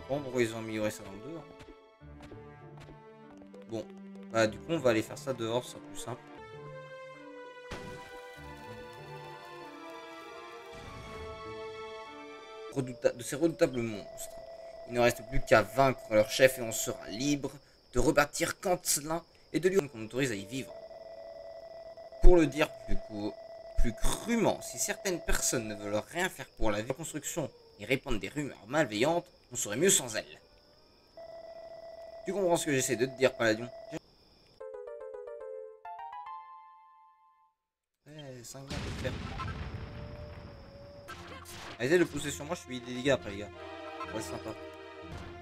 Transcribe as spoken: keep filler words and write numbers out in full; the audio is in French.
Bon, pourquoi ils ont amélioré ça dans le deux, hein. Bon, bah du coup on va aller faire ça dehors, c'est plus simple. Redouta de ces redoutables monstres, il ne reste plus qu'à vaincre leur chef et on sera libre de rebâtir Cantelin et de lui qu'on autorise à y vivre. Pour le dire plus, plus crûment, si certaines personnes ne veulent rien faire pour la reconstruction et répandre des rumeurs malveillantes, on serait mieux sans elles. Tu comprends ce que j'essaie de te dire, Palladion? Ouais, cinq vingt de faire. Allez, de pousser sur moi, je suis des dégâts après, les gars. Ouais, c'est sympa.